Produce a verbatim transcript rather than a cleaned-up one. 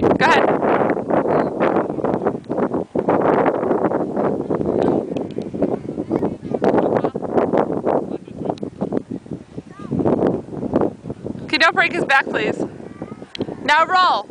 Go ahead. Okay, don't break his back, please. Now roll.